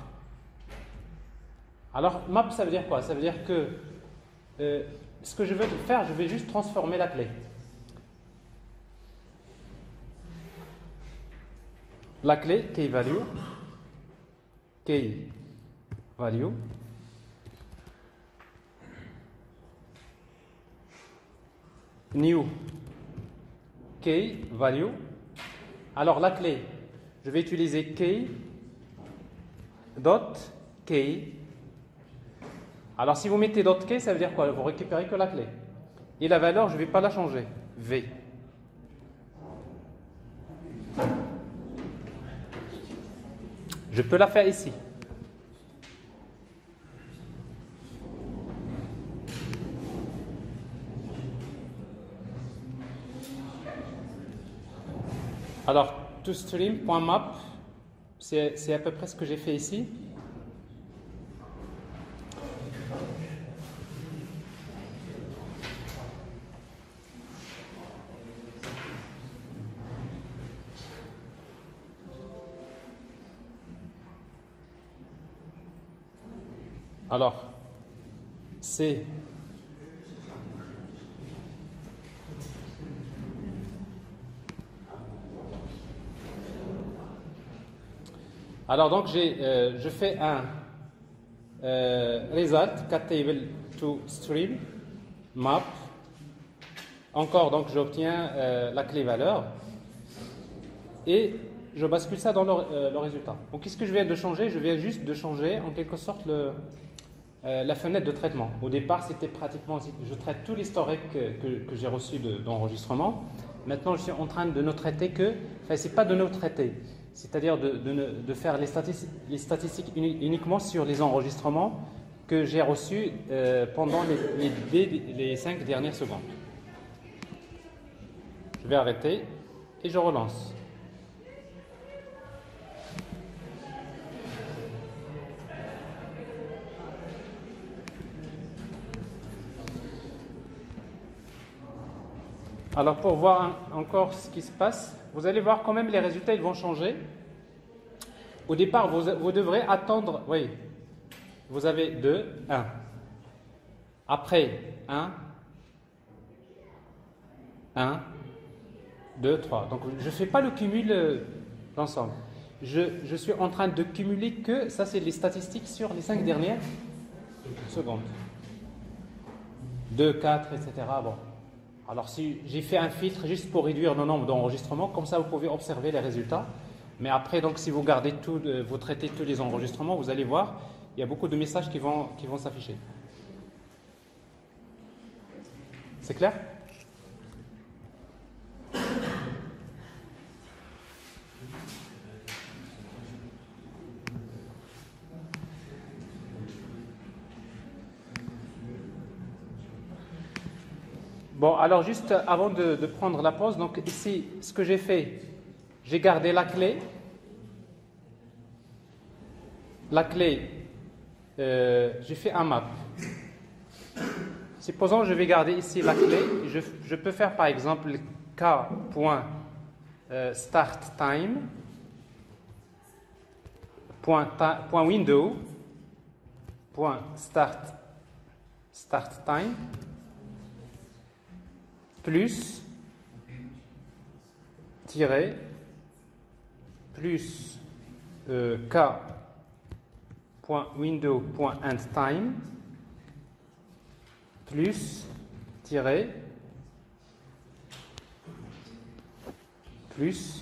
Alors, map, ça veut dire quoi? Ça veut dire que ce que je veux faire, je vais juste transformer la clé. La clé, key value, key value. New key value. Alors la clé, je vais utiliser key dot key. Alors si vous mettez dot key, ça veut dire quoi? Vous récupérez que la clé. Et la valeur, je ne vais pas la changer. V. Je peux la faire ici. Alors, toStream.map, c'est à peu près ce que j'ai fait ici. Alors, c'est alors donc je fais un result cat table to stream map. Encore donc j'obtiens la clé valeur et je bascule ça dans le résultat. Donc qu'est-ce que je viens de changer? Je viens juste de changer en quelque sorte la fenêtre de traitement. Au départ, c'était pratiquement, je traite tout l'historique que j'ai reçu d'enregistrement. Maintenant, je suis en train de ne traiter que, enfin, c'est pas de ne traiter, c'est-à-dire de faire les statistiques uniquement sur les enregistrements que j'ai reçus pendant les 5 dernières secondes. Je vais arrêter et je relance. Alors pour voir encore ce qui se passe, vous allez voir quand même les résultats, ils vont changer. Au départ, vous devrez attendre, oui, vous avez 2, 1. Après, 1, 1, 2, 3. Donc je ne fais pas le cumul d'ensemble. Je suis en train de cumuler que, ça c'est les statistiques sur les 5 dernières secondes. 2, 4, etc. Bon. Alors si j'ai fait un filtre juste pour réduire le nombre d'enregistrements, comme ça vous pouvez observer les résultats. Mais après, donc, si vous gardez tout, vous traitez tous les enregistrements, vous allez voir, il y a beaucoup de messages qui vont s'afficher. C'est clair? Bon, alors juste avant de prendre la pause, donc ici, ce que j'ai fait, j'ai gardé la clé. La clé, j'ai fait un map. Supposons que je vais garder ici la clé. Je peux faire par exemple k.startTime .window .startTime plus tiret plus k.window.endTime plus tiret plus.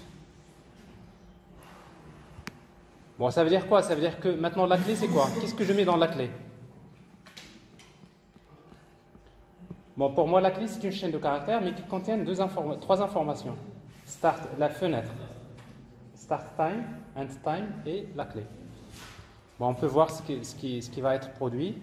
Bon, ça veut dire quoi? Ça veut dire que maintenant la clé c'est quoi? Qu'est-ce que je mets dans la clé? Bon, pour moi, la clé, c'est une chaîne de caractères, mais qui contient 3 informations. Start, la fenêtre. Start time, end time et la clé. Bon, on peut voir ce qui va être produit.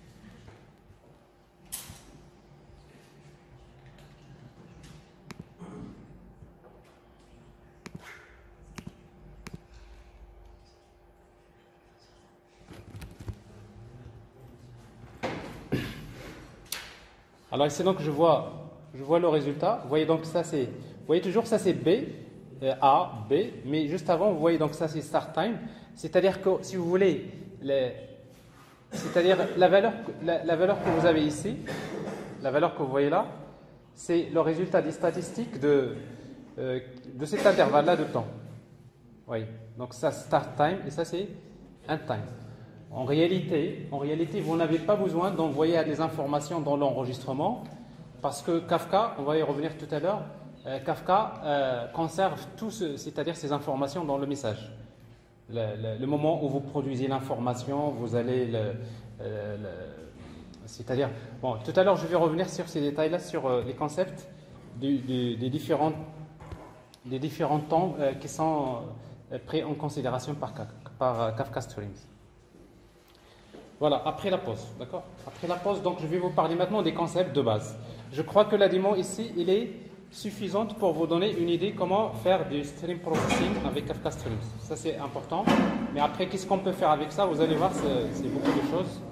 Alors ici donc je vois le résultat. Vous voyez donc ça c'est, vous voyez toujours ça c'est B, A, B, mais juste avant vous voyez donc ça c'est start time. C'est-à-dire que si vous voulez, c'est-à-dire la valeur que vous avez ici, la valeur que vous voyez là, c'est le résultat des statistiques de cet intervalle-là de temps. Oui. Donc ça start time et ça c'est end time. En réalité, vous n'avez pas besoin d'envoyer des informations dans l'enregistrement parce que Kafka, on va y revenir tout à l'heure, Kafka conserve tout, c'est-à-dire ces informations dans le message. Le moment où vous produisez l'information, vous allez c'est-à-dire, bon, tout à l'heure je vais revenir sur ces détails-là, sur les concepts des différents temps qui sont pris en considération par Kafka Streams. Voilà, après la pause, d'accord? Après la pause, donc je vais vous parler maintenant des concepts de base. Je crois que la démo ici, elle est suffisante pour vous donner une idée comment faire du stream processing avec Kafka Streams. Ça c'est important. Mais après, qu'est-ce qu'on peut faire avec ça? Vous allez voir, c'est beaucoup de choses.